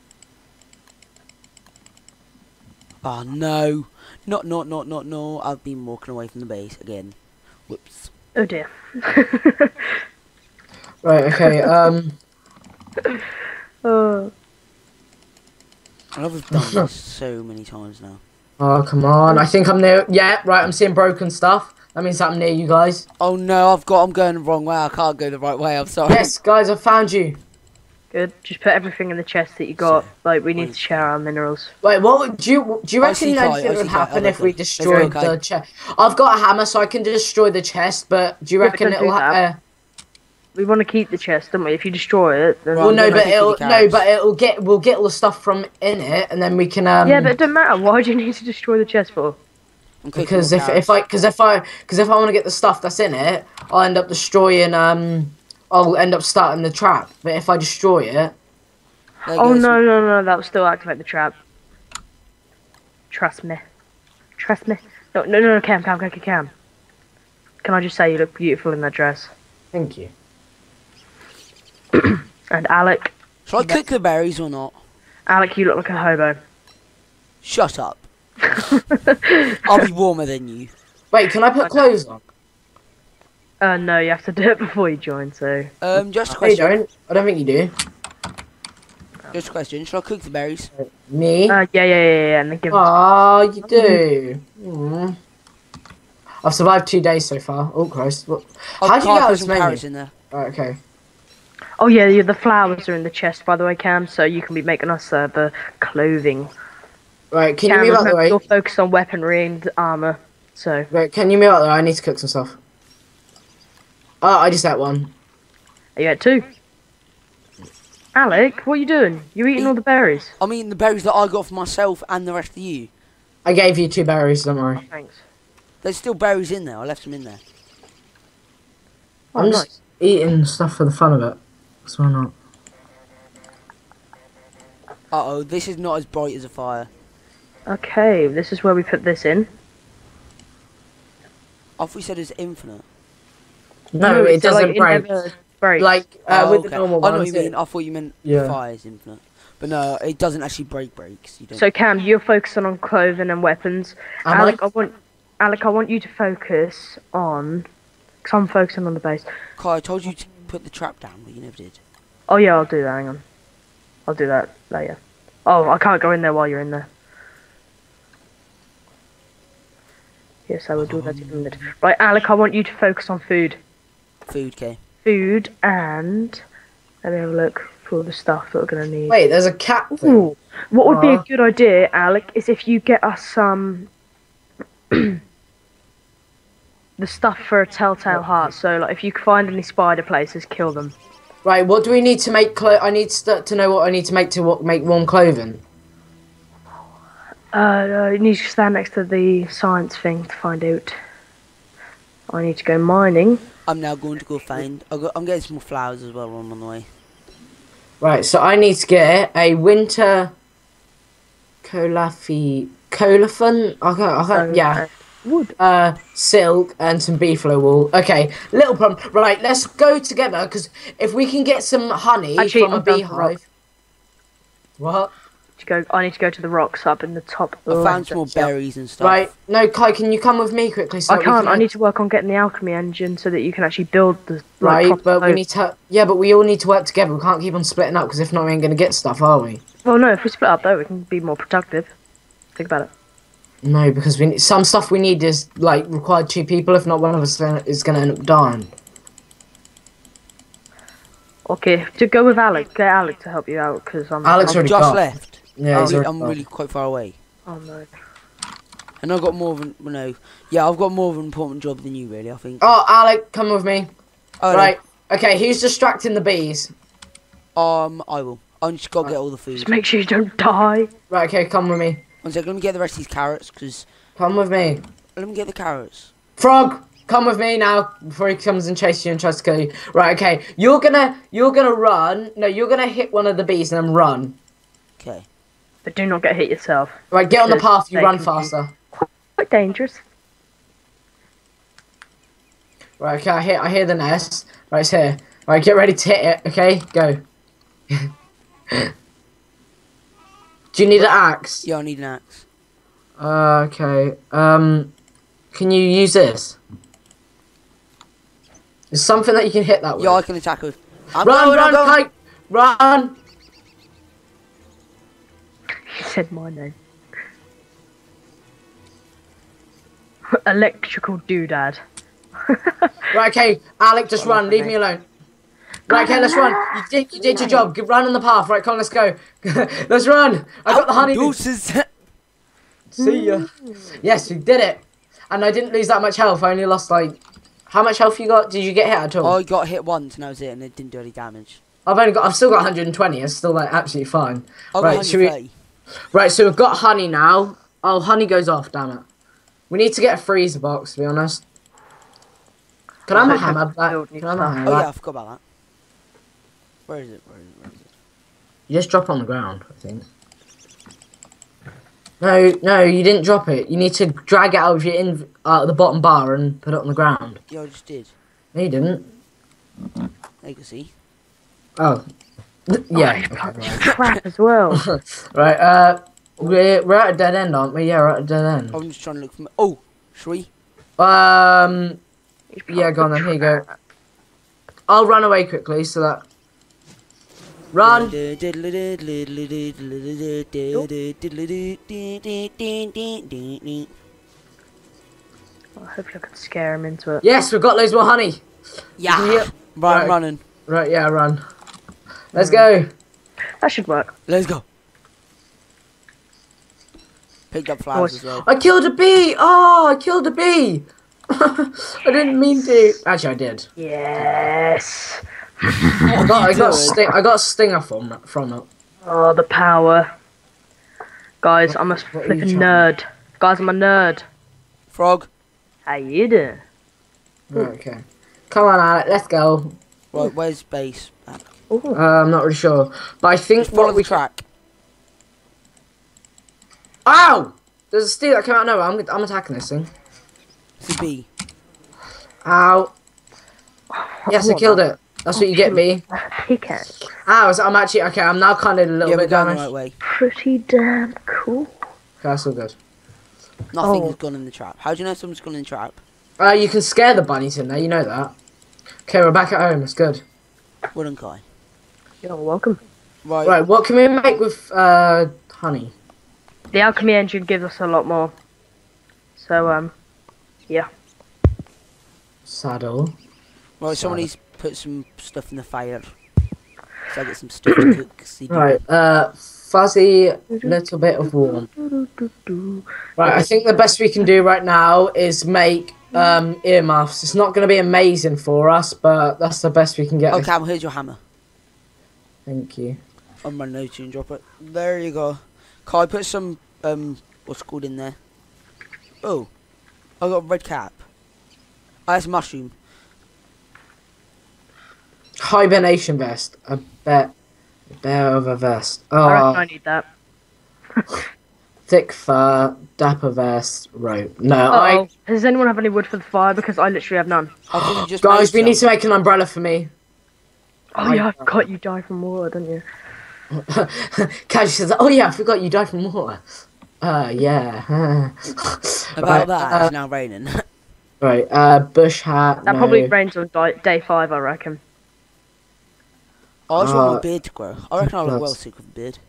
[SPEAKER 2] Oh no, not not not not no. I've been walking away from the base again. Whoops.
[SPEAKER 3] Oh dear.
[SPEAKER 1] Right. Okay. Um.
[SPEAKER 3] Oh.
[SPEAKER 2] I love I've done this so many times now.
[SPEAKER 1] Oh come on! I think I'm near. Yeah. Right. I'm seeing broken stuff. That means I'm near you guys.
[SPEAKER 2] Oh no, I've got. I'm going the wrong way. I can't go the right way. I'm sorry.
[SPEAKER 1] Yes, guys. I found you.
[SPEAKER 3] Good. Just put everything in the chest that you got.
[SPEAKER 2] So,
[SPEAKER 3] Like we need
[SPEAKER 2] wait.
[SPEAKER 3] to share our minerals.
[SPEAKER 1] Wait. What would do you? Do you
[SPEAKER 2] I see
[SPEAKER 1] reckon
[SPEAKER 2] Kai,
[SPEAKER 1] anything
[SPEAKER 2] I see
[SPEAKER 1] would
[SPEAKER 2] Kai.
[SPEAKER 1] happen
[SPEAKER 2] Oh,
[SPEAKER 1] if we
[SPEAKER 2] okay.
[SPEAKER 1] destroyed
[SPEAKER 2] Okay.
[SPEAKER 1] the chest? I've got a hammer, so I can destroy the chest. But do you
[SPEAKER 3] Yeah, but
[SPEAKER 1] reckon
[SPEAKER 3] don't do
[SPEAKER 1] it'll? Ha-
[SPEAKER 3] that.
[SPEAKER 1] uh,
[SPEAKER 3] We want to keep the chest, don't we? If you destroy it, then
[SPEAKER 2] Right.
[SPEAKER 1] well,
[SPEAKER 2] I'm
[SPEAKER 1] no,
[SPEAKER 2] gonna
[SPEAKER 1] but
[SPEAKER 2] pick you
[SPEAKER 1] it'll
[SPEAKER 2] the
[SPEAKER 1] no,
[SPEAKER 2] carrots.
[SPEAKER 1] but it'll get. We'll get all the stuff from in it, and then we can. Um,
[SPEAKER 3] yeah, but it doesn't matter. Why do you need to destroy the chest for?
[SPEAKER 2] I'm cooking
[SPEAKER 1] Because
[SPEAKER 2] more
[SPEAKER 1] if
[SPEAKER 2] carrots.
[SPEAKER 1] if I because if I because if I want to get the stuff that's in it, I'll end up destroying. Um, I'll end up starting the trap. But if I destroy it,
[SPEAKER 2] There
[SPEAKER 3] Oh
[SPEAKER 2] goes-
[SPEAKER 3] no, no, no! That will still activate the trap. Trust me. Trust me. No, no, no, no, Cam, Cam, Cam, Cam. Can I just say you look beautiful in that dress?
[SPEAKER 1] thank you.
[SPEAKER 3] And Alec,
[SPEAKER 2] Shall I cook the berries or not?
[SPEAKER 3] Alec, you look like a hobo.
[SPEAKER 2] Shut up. I'll be warmer than you.
[SPEAKER 1] Wait, can I put clothes on?
[SPEAKER 3] Uh, no, you have to do it before you join. So
[SPEAKER 2] Um, just a
[SPEAKER 1] No, you
[SPEAKER 2] question.
[SPEAKER 1] don't. I don't think you do.
[SPEAKER 2] Just a question. Shall I cook the berries?
[SPEAKER 1] Me?
[SPEAKER 3] Uh, yeah, yeah, yeah, yeah, and then give.
[SPEAKER 1] Ah, you do. Mm. I've survived two days so far. Oh Christ! What?
[SPEAKER 2] Oh,
[SPEAKER 1] How do you
[SPEAKER 2] can't
[SPEAKER 1] get out
[SPEAKER 2] put
[SPEAKER 1] of this
[SPEAKER 2] some
[SPEAKER 1] menu?
[SPEAKER 2] carrots in there.
[SPEAKER 1] Right, okay.
[SPEAKER 3] Oh yeah, yeah, the flowers are in the chest, by the way, Cam. So you can be making us uh, the clothing.
[SPEAKER 1] Right, can
[SPEAKER 3] Cam,
[SPEAKER 1] you move out the
[SPEAKER 3] remember
[SPEAKER 1] way?
[SPEAKER 3] you're focused on weaponry and armor. So
[SPEAKER 1] Right, can you move out the way? I need to cook some stuff. Oh, I just ate one.
[SPEAKER 3] are you at two? Alec, what are you doing? You're eating all the berries.
[SPEAKER 2] I mean, the berries that I got for myself and the rest of you.
[SPEAKER 1] I gave you two berries. Don't worry.
[SPEAKER 3] Thanks.
[SPEAKER 2] There's still berries in there. I left them in there.
[SPEAKER 3] Oh,
[SPEAKER 1] I'm
[SPEAKER 3] nice.
[SPEAKER 1] just eating stuff for the fun of it. So why not?
[SPEAKER 2] Uh oh, this is not as bright as a fire.
[SPEAKER 3] Okay, this is where we put this in.
[SPEAKER 2] I thought we said it's infinite.
[SPEAKER 1] No, it
[SPEAKER 3] so,
[SPEAKER 1] doesn't
[SPEAKER 3] like, it
[SPEAKER 1] break.
[SPEAKER 3] never breaks.
[SPEAKER 1] Like uh,
[SPEAKER 2] Oh,
[SPEAKER 1] with
[SPEAKER 2] okay.
[SPEAKER 1] the normal
[SPEAKER 2] I know
[SPEAKER 1] ones.
[SPEAKER 2] what you mean.
[SPEAKER 1] it-
[SPEAKER 2] I thought you meant
[SPEAKER 1] Yeah.
[SPEAKER 2] fire is infinite. But no, it doesn't actually break breaks. You don't.
[SPEAKER 3] So Cam, you're focusing on clothing and weapons.
[SPEAKER 1] Am
[SPEAKER 3] Alec,
[SPEAKER 1] I?
[SPEAKER 3] I want, Alec, I want you to focus on. Cause I'm focusing on the base.
[SPEAKER 2] Kai, I told you to put the trap down, but you never did.
[SPEAKER 3] Oh yeah, I'll do that. Hang on, I'll do that later. Oh, I can't go in there while you're in there. Yes, I will do that in a minute. Right, Alec, I want you to focus on food.
[SPEAKER 2] Food, K.
[SPEAKER 3] Food and let me have a look for all the stuff that we're gonna need.
[SPEAKER 1] Wait, there's a cat thing.
[SPEAKER 3] Ooh, what would be a
[SPEAKER 1] Aw.
[SPEAKER 3] good idea, Alec, is if you get us some the stuff for a telltale heart. So, like, if you find any spider places, kill them.
[SPEAKER 1] Right, what do we need to make? Clo- I need to, to know what I need to make to what, make warm clothing.
[SPEAKER 3] Uh, uh, you need to stand next to the science thing to find out. I need to go mining.
[SPEAKER 2] I'm now going to go find. I got, I'm getting some more flowers as well. While I'm on the way.
[SPEAKER 1] Right, so I need to get a winter colafi colafin. I can't, I can't, yeah.
[SPEAKER 3] Wood.
[SPEAKER 1] Uh, silk and some beefalo wool. Okay, little problem. Right, let's go together because if we can get some honey
[SPEAKER 3] Actually,
[SPEAKER 1] from a
[SPEAKER 3] I'm down for rock.
[SPEAKER 1] beehive. What?
[SPEAKER 3] to go. I need to go to the rocks up in the top.
[SPEAKER 2] I found
[SPEAKER 3] left.
[SPEAKER 2] some more
[SPEAKER 3] Yeah.
[SPEAKER 2] berries and stuff.
[SPEAKER 1] Right, no, Kai, can you come with me quickly? So
[SPEAKER 3] I
[SPEAKER 1] that we
[SPEAKER 3] can't.
[SPEAKER 1] can,
[SPEAKER 3] I need to work on getting the alchemy engine so that you can actually build the like,
[SPEAKER 1] Right,
[SPEAKER 3] proper
[SPEAKER 1] but we
[SPEAKER 3] boat.
[SPEAKER 1] need to. Yeah, but we all need to work together. We can't keep on splitting up because if not, we ain't gonna get stuff, are we?
[SPEAKER 3] Well, no. If we split up though, we can be more productive. Think about it.
[SPEAKER 1] No, because we need, some stuff we need is like required two people. If not, one of us is gonna end up dying.
[SPEAKER 3] Okay, to go with Alec. Get Alec to help you out because I'm.
[SPEAKER 1] Alex
[SPEAKER 3] I'm,
[SPEAKER 1] already
[SPEAKER 2] Just
[SPEAKER 1] got.
[SPEAKER 2] left.
[SPEAKER 1] Yeah,
[SPEAKER 3] Oh,
[SPEAKER 1] he's
[SPEAKER 2] Really-
[SPEAKER 1] already
[SPEAKER 2] I'm
[SPEAKER 1] got.
[SPEAKER 2] really quite far away.
[SPEAKER 3] Oh no.
[SPEAKER 2] And I've got more of an, well, no. Yeah, I've got more of an important job than you, really, I think.
[SPEAKER 1] Oh, Alec, come with me.
[SPEAKER 2] Oh, no.
[SPEAKER 1] Right. Okay, who's distracting the bees?
[SPEAKER 2] Um, I will. I just gotta get all the food.
[SPEAKER 3] Just make sure you don't die.
[SPEAKER 1] Right. Okay, come with me.
[SPEAKER 2] One sec, let me get the rest of these carrots, because...
[SPEAKER 1] Come with me.
[SPEAKER 2] Let me get the carrots.
[SPEAKER 1] Frog, come with me now before he comes and chases you and tries to kill you. Right. Okay, you're gonna you're gonna run. No, you're gonna hit one of the bees and then run.
[SPEAKER 2] Okay.
[SPEAKER 3] But do not get hit yourself.
[SPEAKER 1] Right. Get on the
[SPEAKER 3] Because
[SPEAKER 1] path. You
[SPEAKER 3] they
[SPEAKER 1] run
[SPEAKER 3] can be-
[SPEAKER 1] faster.
[SPEAKER 3] Quite dangerous.
[SPEAKER 1] Right. Okay. I hear I hear the nest. Right. It's here. Right. Get ready to hit it. Okay. Go. Do you need an axe?
[SPEAKER 2] Yeah, I need an axe.
[SPEAKER 1] Uh, okay. Um, can you use this? It's something that you can hit that with.
[SPEAKER 2] Yeah, I can attack her. I'm
[SPEAKER 1] run,
[SPEAKER 2] going,
[SPEAKER 1] run,
[SPEAKER 2] I'm going.
[SPEAKER 1] Kite! Run!
[SPEAKER 3] He said my name. Electrical doodad.
[SPEAKER 1] Right, okay. Alec, just run. Leave me alone. Right, okay, let's run. You did, you did your job. Get- Run on the path. Right, come on, let's go. Let's run. I got the honey.
[SPEAKER 2] Deuces.
[SPEAKER 1] See ya. Yes, we did it. And I didn't lose that much health. I only lost, like... How much health you got? Did you get hit at all?
[SPEAKER 2] I got hit once and that was it, and it didn't do any damage.
[SPEAKER 1] I've only got... I've still got one hundred twenty. It's still, like, absolutely fine.
[SPEAKER 2] I got
[SPEAKER 1] Right, should we...
[SPEAKER 2] one hundred thirty.
[SPEAKER 1] Right, so we've got honey now. Oh, honey goes off, damn it. We need to get a freezer box, to be honest. Can I have my hammer back? Can I have my hammer
[SPEAKER 2] Oh
[SPEAKER 1] back?
[SPEAKER 2] yeah, I forgot about that. Where is it? Where is it? Where is it?
[SPEAKER 1] You just drop it on the ground, I think. No, no, you didn't drop it. You need to drag it out of your in out of the bottom bar and put it on the ground.
[SPEAKER 2] Yeah, I just did.
[SPEAKER 1] No, you didn't.
[SPEAKER 2] There you can see.
[SPEAKER 1] Oh, yeah.
[SPEAKER 3] Oh,
[SPEAKER 1] Okay, right.
[SPEAKER 3] crap as well.
[SPEAKER 1] Right. Uh, we're we're at a dead end, aren't we? Yeah, we're at a dead end.
[SPEAKER 2] I'm just trying to look for my... Oh, should we?
[SPEAKER 1] Um. Yeah, go on then. Here you go. I'll run away quickly so that. Run.
[SPEAKER 3] I hope I can scare him into it.
[SPEAKER 1] Yes, we've got loads more honey.
[SPEAKER 2] Yeah.
[SPEAKER 1] Yeah.
[SPEAKER 2] Right,
[SPEAKER 1] Right.
[SPEAKER 2] I'm running.
[SPEAKER 1] Right. Yeah, run. Let's go.
[SPEAKER 3] That should work.
[SPEAKER 2] Let's go. Picked up flowers as well.
[SPEAKER 1] I killed a bee. Oh, I killed a bee. I didn't mean to. Actually, I did.
[SPEAKER 3] Yes.
[SPEAKER 1] I got, I got, a
[SPEAKER 2] doing?
[SPEAKER 1] sting, I got a stinger from from it.
[SPEAKER 3] Oh, the power. Guys, I'm a
[SPEAKER 1] what are you
[SPEAKER 3] flipping
[SPEAKER 1] trying-
[SPEAKER 3] nerd. Guys, I'm a nerd.
[SPEAKER 2] Frog.
[SPEAKER 3] How you doing?
[SPEAKER 1] Right, okay. Come on, Alec. Let's go.
[SPEAKER 2] Right, where's base? Back.
[SPEAKER 3] Ooh.
[SPEAKER 1] Uh, I'm not really sure, but I think
[SPEAKER 2] Just follow
[SPEAKER 1] what
[SPEAKER 2] the
[SPEAKER 1] we.
[SPEAKER 2] track.
[SPEAKER 1] Ow! There's a steer that came out of nowhere. I'm, I'm attacking this thing.
[SPEAKER 2] It's a bee.
[SPEAKER 1] Ow! Yes, I
[SPEAKER 3] want
[SPEAKER 1] killed
[SPEAKER 3] that.
[SPEAKER 1] it. That's what you get, me.
[SPEAKER 3] Pickaxe.
[SPEAKER 1] Ow! So I'm actually okay. I'm now kind of a little
[SPEAKER 2] Yeah, we're
[SPEAKER 1] bit
[SPEAKER 2] going the
[SPEAKER 1] damaged.
[SPEAKER 2] right way.
[SPEAKER 3] Pretty damn cool.
[SPEAKER 1] Okay, that's all good.
[SPEAKER 2] Nothing
[SPEAKER 3] Oh.
[SPEAKER 2] has gone in the trap. How do you know someone's gone in the trap?
[SPEAKER 1] Uh, you can scare the bunnies in there. You know that. Okay, we're back at home. It's good.
[SPEAKER 2] Wooden Kai.
[SPEAKER 3] You're welcome.
[SPEAKER 2] Right.
[SPEAKER 1] Right, what can we make with uh honey?
[SPEAKER 3] The alchemy engine gives us a lot more. So, um, yeah.
[SPEAKER 1] Saddle.
[SPEAKER 2] Right, someone needs to put some stuff in the fire. So I get some stuff to cook. See,
[SPEAKER 1] Right, uh, fuzzy little bit of warm. Right, I think the best we can do right now is make um earmuffs. It's not going to be amazing for us, but that's the best we can get.
[SPEAKER 2] Oh, Cam, here's your hammer.
[SPEAKER 1] Thank you.
[SPEAKER 2] I'm running over to you and drop it. There you go. Kai, put some, um, what's it called in there? Oh, I got a red cap. Oh, that's a mushroom.
[SPEAKER 1] Hibernation vest. I bet. A bear of a vest.
[SPEAKER 3] I reckon
[SPEAKER 1] Oh,
[SPEAKER 3] I need that.
[SPEAKER 1] thick fur, dapper vest, rope. No,
[SPEAKER 3] Uh-oh.
[SPEAKER 1] I.
[SPEAKER 3] Does anyone have any wood for the fire? Because I literally have none.
[SPEAKER 2] I think you just
[SPEAKER 1] Guys,
[SPEAKER 2] made
[SPEAKER 1] we need
[SPEAKER 2] some.
[SPEAKER 1] to make an umbrella for me.
[SPEAKER 3] Oh,
[SPEAKER 1] I-
[SPEAKER 3] yeah, I forgot you die from water, don't you?
[SPEAKER 1] Cash says, "Oh yeah, I forgot you died from water." Uh, yeah.
[SPEAKER 2] About
[SPEAKER 1] right,
[SPEAKER 2] that,
[SPEAKER 1] uh,
[SPEAKER 2] it's now raining.
[SPEAKER 1] right. Uh, bush hat.
[SPEAKER 3] That probably
[SPEAKER 1] No.
[SPEAKER 3] rains on di- day five, I reckon.
[SPEAKER 2] I just want my
[SPEAKER 1] Uh,
[SPEAKER 2] beard to grow. I reckon I look well
[SPEAKER 1] gloves.
[SPEAKER 2] sick with a beard.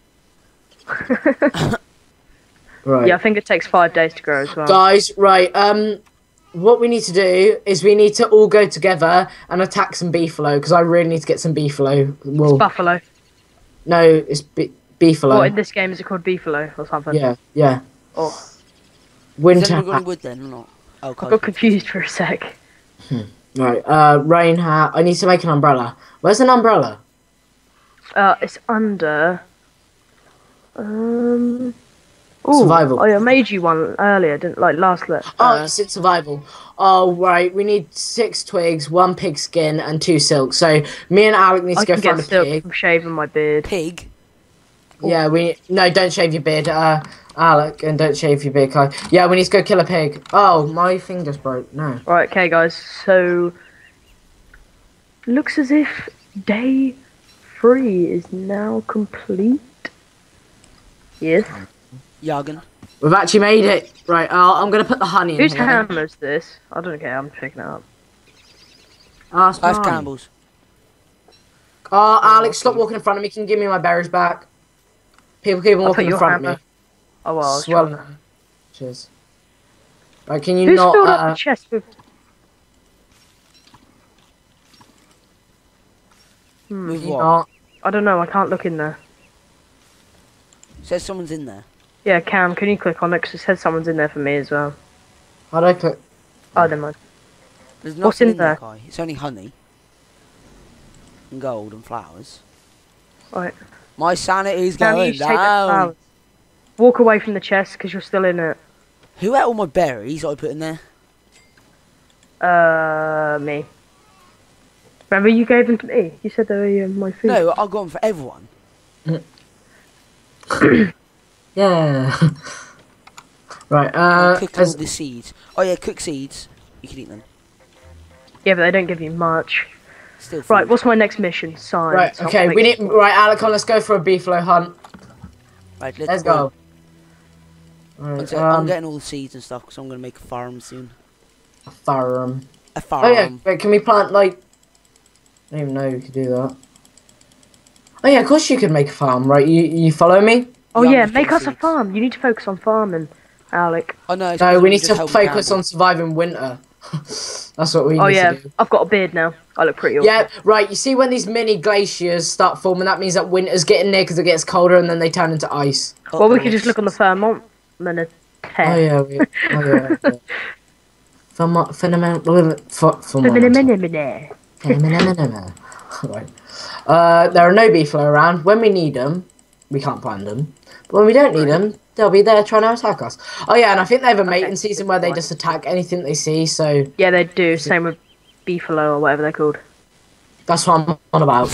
[SPEAKER 1] Right.
[SPEAKER 3] Yeah, I think it takes five days to grow as well.
[SPEAKER 1] Guys, right. Um, what we need to do is we need to all go together and attack some beefalo because I really need to get some beefalo.
[SPEAKER 3] It's
[SPEAKER 1] Well,
[SPEAKER 3] buffalo.
[SPEAKER 1] no, it's be- beefalo.
[SPEAKER 3] What in this game is it called beefalo or something?
[SPEAKER 1] Yeah, yeah.
[SPEAKER 3] Oh,
[SPEAKER 2] Has
[SPEAKER 1] Winter.
[SPEAKER 2] anyone got any
[SPEAKER 1] Hat.
[SPEAKER 2] wood then or not? Oh,
[SPEAKER 3] I
[SPEAKER 2] Kai.
[SPEAKER 3] got confused for a sec.
[SPEAKER 1] Right. Uh, rain hat. I need to make an umbrella. Where's an umbrella?
[SPEAKER 3] Uh, it's under. Um. Ooh,
[SPEAKER 1] Survival.
[SPEAKER 3] Oh, yeah, I made you one earlier, didn't like last let.
[SPEAKER 1] Oh,
[SPEAKER 3] Uh,
[SPEAKER 1] it's in survival. Oh, right. We need six twigs, one pig skin, and two silk. So me and Alec need to
[SPEAKER 3] I
[SPEAKER 1] go
[SPEAKER 3] can
[SPEAKER 1] find
[SPEAKER 3] get
[SPEAKER 1] a
[SPEAKER 3] silk
[SPEAKER 1] pig.
[SPEAKER 3] from shaving my beard.
[SPEAKER 2] Pig?
[SPEAKER 1] Yeah, we no, don't shave your beard, uh, Alec, and don't shave your beard, Kai. Yeah, we need to go kill a pig. Oh, my thing just broke. No.
[SPEAKER 3] Right, okay, guys. So looks as if day three is now complete. Yes.
[SPEAKER 2] Jargon.
[SPEAKER 1] We've actually made it. Right. Uh, I'm gonna put the honey in
[SPEAKER 3] Whose
[SPEAKER 1] here.
[SPEAKER 3] hammer's this? I don't care. I'm picking it up.
[SPEAKER 1] Oh, it's
[SPEAKER 2] That's
[SPEAKER 1] mine.
[SPEAKER 2] Campbell's.
[SPEAKER 1] Oh, Alex, stop
[SPEAKER 2] okay.
[SPEAKER 1] walking in front of me. Can you give me my berries back? People keep on
[SPEAKER 3] I'll
[SPEAKER 1] walking
[SPEAKER 3] put
[SPEAKER 1] in
[SPEAKER 3] your
[SPEAKER 1] front of
[SPEAKER 3] hammer.
[SPEAKER 1] me.
[SPEAKER 3] Oh well. I was
[SPEAKER 1] Swelling.
[SPEAKER 3] trying to-
[SPEAKER 1] Cheers. Right, can you
[SPEAKER 3] Who's
[SPEAKER 1] not?
[SPEAKER 3] filled
[SPEAKER 1] Uh,
[SPEAKER 3] up the chest with? Hmm.
[SPEAKER 2] With
[SPEAKER 1] you
[SPEAKER 2] what?
[SPEAKER 1] not?
[SPEAKER 3] I don't know. I can't look in there.
[SPEAKER 2] Says someone's in there.
[SPEAKER 3] Yeah, Cam, can you click on it? 'Cause it says someone's in there for me as well.
[SPEAKER 1] How do I click?
[SPEAKER 3] Oh, never mind.
[SPEAKER 2] There's nothing
[SPEAKER 3] What's in
[SPEAKER 2] in there,
[SPEAKER 3] there?
[SPEAKER 2] Kai. It's only honey. And gold and flowers.
[SPEAKER 3] Right.
[SPEAKER 2] My sanity's
[SPEAKER 3] Cam, you
[SPEAKER 2] going
[SPEAKER 3] just take the
[SPEAKER 2] down.
[SPEAKER 3] flowers. Walk away from the chest because you're still in it.
[SPEAKER 2] Who ate all my berries I put in there?
[SPEAKER 3] Uh, me. Remember you gave them to me? You said they were uh, my food.
[SPEAKER 2] No, I got them for everyone.
[SPEAKER 1] Yeah. right.
[SPEAKER 2] I'm
[SPEAKER 1] Uh,
[SPEAKER 2] cooking all
[SPEAKER 1] as-
[SPEAKER 2] the seeds. Oh yeah, cook seeds. You can eat them.
[SPEAKER 3] Yeah, but they don't give you much.
[SPEAKER 2] Still food.
[SPEAKER 3] Right, what's my next mission? Science.
[SPEAKER 1] right.
[SPEAKER 3] I'll
[SPEAKER 1] Okay.
[SPEAKER 3] make
[SPEAKER 1] We need.
[SPEAKER 3] some-
[SPEAKER 1] Right, Alec, let's go for a beefalo hunt.
[SPEAKER 2] Right, let's,
[SPEAKER 1] Let's go.
[SPEAKER 2] One
[SPEAKER 1] Right,
[SPEAKER 2] sec, I'm
[SPEAKER 1] um,
[SPEAKER 2] getting all the seeds and stuff because I'm going to make a farm soon.
[SPEAKER 1] farm.
[SPEAKER 2] A farm.
[SPEAKER 1] Oh yeah. Wait, can we plant like? I don't even know you could do that. Oh yeah, of course you could make a farm, right? You you follow me?
[SPEAKER 3] Oh
[SPEAKER 2] Yeah, I'm
[SPEAKER 3] yeah,
[SPEAKER 2] just
[SPEAKER 3] make
[SPEAKER 2] getting
[SPEAKER 3] us a
[SPEAKER 2] seeds.
[SPEAKER 3] farm. You need to focus on farming, Alec.
[SPEAKER 2] Oh no, it's
[SPEAKER 1] No,
[SPEAKER 2] because
[SPEAKER 1] we
[SPEAKER 2] you
[SPEAKER 1] need
[SPEAKER 2] just
[SPEAKER 1] to
[SPEAKER 2] helped
[SPEAKER 1] focus
[SPEAKER 2] Campbell.
[SPEAKER 1] on surviving winter. That's what we
[SPEAKER 3] Oh
[SPEAKER 1] need
[SPEAKER 3] yeah,
[SPEAKER 1] to do.
[SPEAKER 3] I've got a beard now. I look pretty awesome.
[SPEAKER 1] Yeah, right. You see when these mini glaciers start forming, that means that winter's getting near because it gets colder and then they turn into ice.
[SPEAKER 3] Well, we
[SPEAKER 2] Uh-oh.
[SPEAKER 3] could just look on the Fairmont and a
[SPEAKER 1] Oh
[SPEAKER 3] tear.
[SPEAKER 1] yeah, we, oh yeah. yeah. Phenomenal, phenomenal, phenomenal. Right. Uh, there are no beefalo around. When we need them, we can't find them. But when we don't need them, they'll be there trying to attack us. Oh yeah, and I think they have a mating
[SPEAKER 3] Okay,
[SPEAKER 1] season
[SPEAKER 3] good
[SPEAKER 1] where they
[SPEAKER 3] point.
[SPEAKER 1] just attack anything they see. So
[SPEAKER 3] Yeah, they do. Same with beefalo or whatever they're called.
[SPEAKER 1] that's what I'm on about.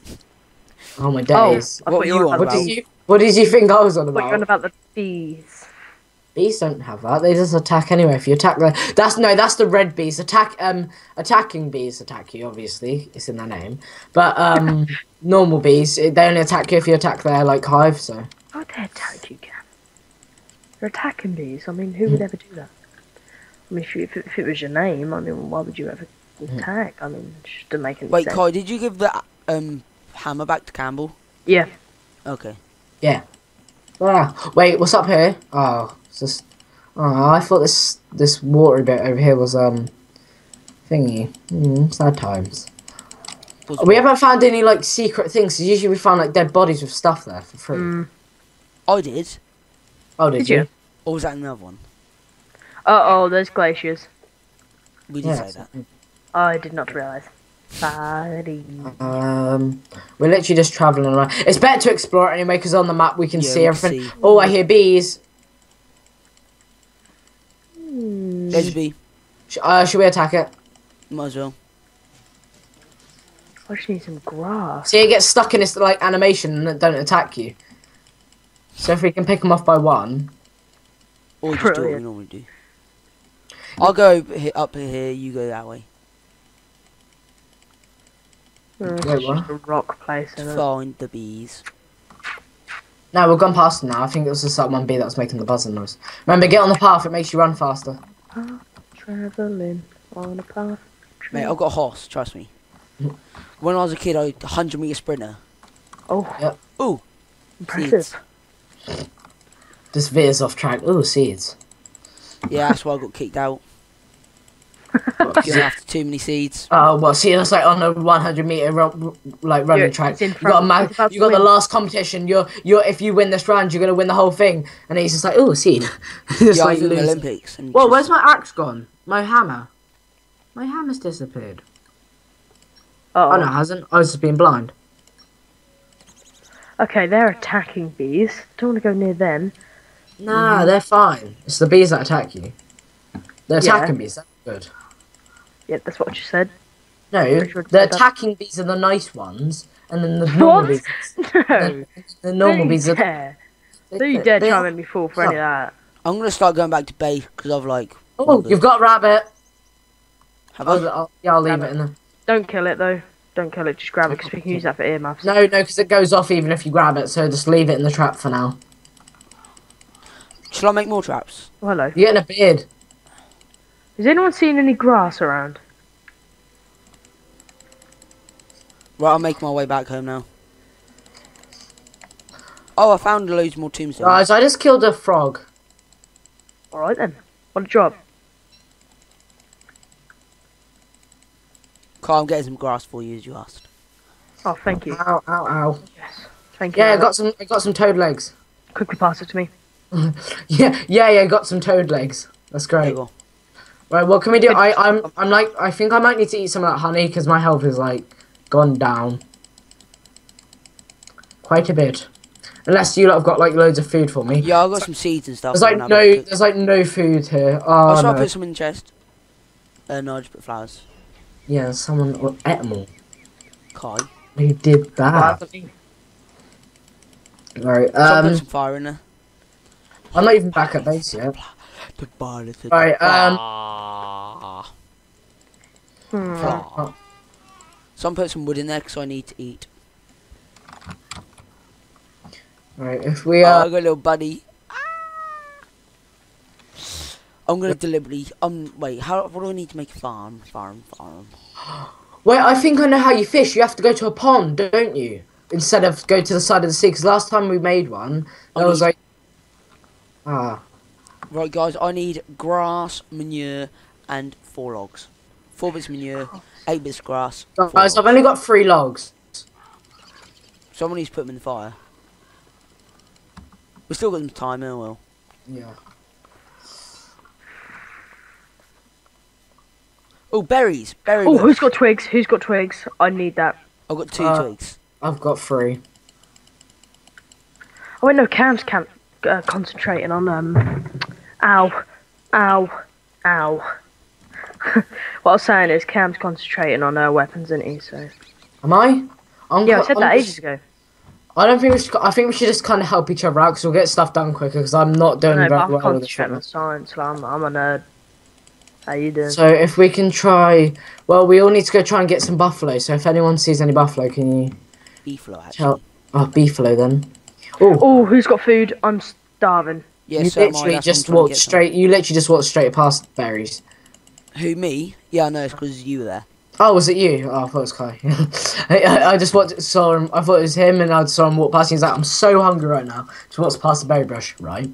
[SPEAKER 1] Oh my
[SPEAKER 3] Oh,
[SPEAKER 1] days.
[SPEAKER 3] I
[SPEAKER 2] What
[SPEAKER 3] thought
[SPEAKER 2] were
[SPEAKER 3] you
[SPEAKER 2] you
[SPEAKER 3] were
[SPEAKER 2] on
[SPEAKER 3] on
[SPEAKER 1] What
[SPEAKER 3] about.
[SPEAKER 2] about?
[SPEAKER 1] did you? What did you think I was on
[SPEAKER 3] I thought you were on
[SPEAKER 1] about?
[SPEAKER 3] about the bees.
[SPEAKER 1] Bees don't have that. They just attack anyway. If you attack the, that's no, that's the red bees. Attack um, attacking bees attack you. Obviously, it's in their name. But um, normal bees, they only attack you if you attack their like hive. So.
[SPEAKER 3] How they attack you, Cam? You're attacking bees. I mean, who would ever do that? I mean, if, you, if, it, if it was your name, I mean, why would you ever attack? I mean, it just doesn't make any
[SPEAKER 2] Wait,
[SPEAKER 3] sense.
[SPEAKER 2] Kai, did you give the um hammer back to Campbell?
[SPEAKER 3] Yeah.
[SPEAKER 2] Okay.
[SPEAKER 1] Yeah. Ah, wait, what's up here? Oh, it's just. Oh, I thought this this watery bit over here was um, thingy. Hmm, sad times.
[SPEAKER 2] Was
[SPEAKER 1] We
[SPEAKER 2] what?
[SPEAKER 1] haven't found any like secret things. 'Cause usually we found like dead bodies with stuff there for free.
[SPEAKER 3] Mm.
[SPEAKER 2] I did.
[SPEAKER 1] Oh, did,
[SPEAKER 3] Did
[SPEAKER 1] you?
[SPEAKER 3] you?
[SPEAKER 2] Or was that another one?
[SPEAKER 3] Uh oh, there's glaciers.
[SPEAKER 2] We did
[SPEAKER 1] Yeah.
[SPEAKER 2] say that.
[SPEAKER 3] I did not realise. Sorry.
[SPEAKER 1] Um, we're literally just traveling around. It's better to explore it anyway, because on the map we can
[SPEAKER 2] Yeah,
[SPEAKER 1] see
[SPEAKER 2] we can
[SPEAKER 1] everything.
[SPEAKER 2] see.
[SPEAKER 1] Oh, I hear bees.
[SPEAKER 3] Hmm.
[SPEAKER 2] There's B.
[SPEAKER 1] Sh- Uh, should we attack it?
[SPEAKER 2] Might as well.
[SPEAKER 3] I just need some grass.
[SPEAKER 1] See, it gets stuck in this like animation and it don't attack you. So if we can pick them off by one.
[SPEAKER 2] Or just do what we
[SPEAKER 3] Brilliant.
[SPEAKER 2] normally do. I'll go hi- up here, you go that way.
[SPEAKER 3] Mm, it's
[SPEAKER 1] Wait,
[SPEAKER 3] just
[SPEAKER 1] what?
[SPEAKER 3] a rock place,
[SPEAKER 2] To
[SPEAKER 3] isn't it?
[SPEAKER 2] find the bees.
[SPEAKER 1] No, we've gone past them now. I think it was the sub one B that was making the buzzing noise. Remember, get on the path. It makes you run faster.
[SPEAKER 3] Traveling on a path.
[SPEAKER 2] Mate, I've got a horse, trust me. When I was a kid, I was a hundred metre sprinter.
[SPEAKER 3] Oh,
[SPEAKER 1] Yep.
[SPEAKER 2] Ooh,
[SPEAKER 3] impressive.
[SPEAKER 2] seeds.
[SPEAKER 1] This veers off track. Ooh, seeds.
[SPEAKER 2] Yeah, that's why I got kicked out. You're after too many seeds.
[SPEAKER 1] Oh, well, see, that's like on a one hundred meter ro like running
[SPEAKER 3] Yeah,
[SPEAKER 1] track.
[SPEAKER 3] it's in
[SPEAKER 1] You got a
[SPEAKER 3] front,
[SPEAKER 1] ma
[SPEAKER 3] it's about
[SPEAKER 1] you
[SPEAKER 3] to
[SPEAKER 1] got the
[SPEAKER 3] win.
[SPEAKER 1] last competition. You're you're if you win this round, you're gonna win the whole thing. And he's just like, ooh, seed. Just
[SPEAKER 2] Yeah, I
[SPEAKER 1] like
[SPEAKER 2] was in the
[SPEAKER 1] losing.
[SPEAKER 2] Olympics. And
[SPEAKER 1] Well,
[SPEAKER 2] just-
[SPEAKER 1] where's my axe gone? My hammer. My hammer's disappeared.
[SPEAKER 3] Uh
[SPEAKER 1] Oh no, it hasn't. I was just being blind.
[SPEAKER 3] Okay, they're attacking bees. Don't want to go near them.
[SPEAKER 1] Nah, they're fine. It's the bees that attack you. They're
[SPEAKER 3] Yeah.
[SPEAKER 1] attacking bees. That's good.
[SPEAKER 3] Yeah, that's what you said.
[SPEAKER 1] No,
[SPEAKER 3] Pretty sure it's
[SPEAKER 1] the
[SPEAKER 3] like that.
[SPEAKER 1] attacking bees are the nice ones, and then the normal
[SPEAKER 3] What?
[SPEAKER 1] bees.
[SPEAKER 3] No.
[SPEAKER 1] The normal
[SPEAKER 3] Don't
[SPEAKER 1] bees
[SPEAKER 3] you
[SPEAKER 1] are.
[SPEAKER 3] dare.
[SPEAKER 1] They,
[SPEAKER 3] Don't you
[SPEAKER 1] they-
[SPEAKER 3] dare
[SPEAKER 1] they
[SPEAKER 3] try
[SPEAKER 1] are-
[SPEAKER 3] and make me fall for any of that.
[SPEAKER 2] I'm gonna start going back to base because I've like.
[SPEAKER 1] Oh,
[SPEAKER 2] wandered.
[SPEAKER 1] you've got a rabbit.
[SPEAKER 2] Have
[SPEAKER 1] I'll,
[SPEAKER 2] I?
[SPEAKER 1] I'll, yeah, I'll leave
[SPEAKER 3] Rabbit.
[SPEAKER 1] it in there.
[SPEAKER 3] Don't kill it though. Don't kill it. Just grab it because we can use that for earmuffs.
[SPEAKER 1] No, no, because it goes off even if you grab it. So just leave it in the trap for now.
[SPEAKER 2] Shall I make more traps?
[SPEAKER 3] Oh, hello.
[SPEAKER 1] You're getting a beard.
[SPEAKER 3] Has anyone seen any grass around?
[SPEAKER 2] Right, I'll make my way back home now. Oh, I found loads more tombstones.
[SPEAKER 1] Guys, I just killed a frog.
[SPEAKER 3] All right then. What a job.
[SPEAKER 2] Carl, I'm getting some grass for you as you asked.
[SPEAKER 3] Oh, thank you.
[SPEAKER 1] Ow, ow, ow.
[SPEAKER 3] Yes. Thank you.
[SPEAKER 1] Yeah, I
[SPEAKER 3] Alex.
[SPEAKER 1] got some. I got some toad legs.
[SPEAKER 3] Quickly pass it to me.
[SPEAKER 1] Yeah, yeah, yeah. Got some toad legs. That's
[SPEAKER 2] There you
[SPEAKER 1] great.
[SPEAKER 2] go.
[SPEAKER 1] Right, what can we do? I, I'm, I'm like, I think I might need to eat some of that honey because my health is like gone down quite a bit. Unless you lot have got like loads of food for me.
[SPEAKER 2] Yeah, I've got some seeds and stuff.
[SPEAKER 1] There's like
[SPEAKER 2] and I've
[SPEAKER 1] no,
[SPEAKER 2] got-
[SPEAKER 1] there's like no food here.
[SPEAKER 2] Oh,
[SPEAKER 1] Oh
[SPEAKER 2] shall I
[SPEAKER 1] no.
[SPEAKER 2] put some in the chest? Uh, no, I just put flowers.
[SPEAKER 1] Yeah, someone or ate them all.
[SPEAKER 2] Kai.
[SPEAKER 1] Who did that? Right.
[SPEAKER 2] Shall I put
[SPEAKER 1] Um,
[SPEAKER 2] some fire in there?
[SPEAKER 1] I'm not even back at base yet.
[SPEAKER 2] The bar, the
[SPEAKER 1] Right, um,
[SPEAKER 2] bar.
[SPEAKER 3] Hmm.
[SPEAKER 2] Bar. Some put some wood in there because I need to eat.
[SPEAKER 1] Right. If we
[SPEAKER 2] Oh,
[SPEAKER 1] uh,
[SPEAKER 2] I got a little buddy. I'm gonna deliberately. Um, wait. How? What do I need to make a farm? Farm, farm.
[SPEAKER 1] wait, I think I know how you fish. You have to go to a pond, don't you? Instead of go to the side of the sea. Because last time we made one, there
[SPEAKER 2] I
[SPEAKER 1] was
[SPEAKER 2] need-
[SPEAKER 1] like, ah,
[SPEAKER 2] Right, guys. I need grass, manure, and four logs. Four bits of manure, eight bits of grass. four
[SPEAKER 1] guys, I've
[SPEAKER 2] logs.
[SPEAKER 1] only got three logs.
[SPEAKER 2] Someone needs to put them in the fire. We still got some time. Oh well.
[SPEAKER 1] Yeah.
[SPEAKER 2] Oh, berries. Berry.
[SPEAKER 3] Oh,
[SPEAKER 2] bush.
[SPEAKER 3] who's got twigs? Who's got twigs? I need that.
[SPEAKER 2] I've got two
[SPEAKER 1] Uh,
[SPEAKER 2] twigs.
[SPEAKER 1] I've got three.
[SPEAKER 3] Oh wait, no, Cam's can uh, concentrating on um. Ow, ow, ow. What I was saying is Cam's concentrating on uh, weapons, isn't he? So
[SPEAKER 1] Am I? I'm
[SPEAKER 3] yeah, I
[SPEAKER 1] co-
[SPEAKER 3] said
[SPEAKER 1] I'm
[SPEAKER 3] that
[SPEAKER 1] just-
[SPEAKER 3] ages ago.
[SPEAKER 1] I don't think we should. I think we should just kind of help each other out because we'll get stuff done quicker. Because I'm not doing
[SPEAKER 3] No, but
[SPEAKER 1] very
[SPEAKER 3] I'm
[SPEAKER 1] well with this
[SPEAKER 3] concentrating
[SPEAKER 1] one.
[SPEAKER 3] on science. Like, I'm, I'm a nerd. How you doing?
[SPEAKER 1] So if we can try, well, we all need to go try and get some buffalo. So if anyone sees any buffalo, can you
[SPEAKER 2] Beefalo, actually.
[SPEAKER 1] tell? Oh, beefalo then. Oh,
[SPEAKER 3] Oh, who's got food? I'm starving.
[SPEAKER 2] Yeah,
[SPEAKER 1] you
[SPEAKER 2] so am I,
[SPEAKER 1] literally
[SPEAKER 2] that's what I'm
[SPEAKER 1] just
[SPEAKER 2] trying to
[SPEAKER 1] walked
[SPEAKER 2] get some.
[SPEAKER 1] straight. You literally just walked straight past berries.
[SPEAKER 2] Who, me? Yeah, I know, it's because you were there.
[SPEAKER 1] Oh, was it you? Oh, I thought it was Kai. I, I, I just walked, saw him. I thought it was him, and I saw him walk past. He's like, "I'm so hungry right now." Just walks past the berry brush, right?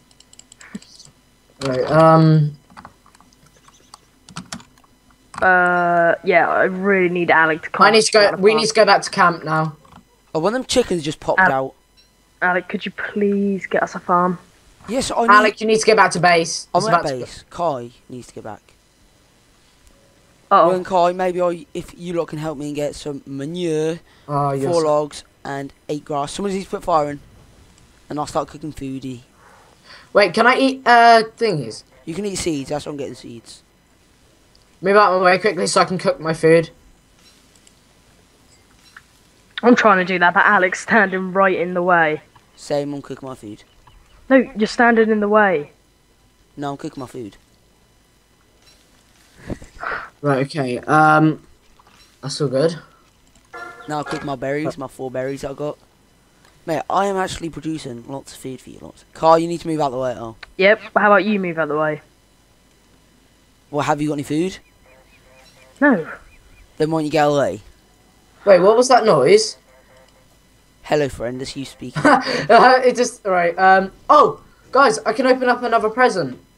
[SPEAKER 1] Right. Um.
[SPEAKER 3] Uh, yeah, I really need Alec to come.
[SPEAKER 1] I need to go. We need to go back to camp now.
[SPEAKER 2] Oh, one of them chickens just popped
[SPEAKER 3] Al-
[SPEAKER 2] out.
[SPEAKER 3] Alec, could you please get us a farm?
[SPEAKER 2] Yes, I need...
[SPEAKER 1] Alec, you need to get back to base.
[SPEAKER 2] I'm
[SPEAKER 1] It's
[SPEAKER 2] at
[SPEAKER 1] about to-
[SPEAKER 2] base. Kai needs to get back.
[SPEAKER 3] Oh,
[SPEAKER 2] Well, and Kai, maybe I, if you lot can help me and get some manure,
[SPEAKER 1] Oh, you're
[SPEAKER 2] four
[SPEAKER 1] so-
[SPEAKER 2] logs, and eight grass. Someone needs to put fire in. And I'll start cooking foodie.
[SPEAKER 1] Wait, can I eat uh thingies?
[SPEAKER 2] You can eat seeds, that's what I'm getting seeds.
[SPEAKER 1] Move out of my way quickly so I can cook my food.
[SPEAKER 3] I'm trying to do that, but Alec's standing right in the way.
[SPEAKER 2] Same, I'm cooking my food.
[SPEAKER 3] No, you're standing in the way.
[SPEAKER 2] No, I'm cooking my food.
[SPEAKER 1] Right. Okay. Um. That's all good.
[SPEAKER 2] Now I'll cook my berries, my four berries I got. Mate, I am actually producing lots of food for you lots. Carl, you need to move out the way. Oh.
[SPEAKER 3] Yep. How about you move out the way?
[SPEAKER 2] Well, have you got any food?
[SPEAKER 3] No.
[SPEAKER 2] Then why don't you get away?
[SPEAKER 1] Wait, what was that noise?
[SPEAKER 2] Hello, friend. This you speaking.
[SPEAKER 1] uh, it just right. Um. Oh, guys, I can open up another present.